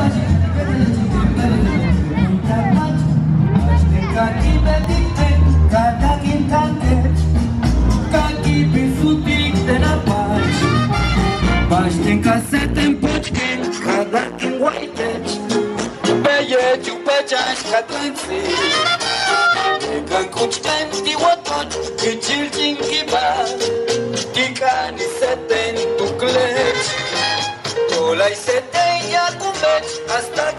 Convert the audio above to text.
Baixtem casetem počkem, kadakim whiteč Bejeću pećaš kad lenci Nekan kučkem ti otoč, kičil činki bar Kikani seten tu kleć Tolaj seten ja kumeć, hasta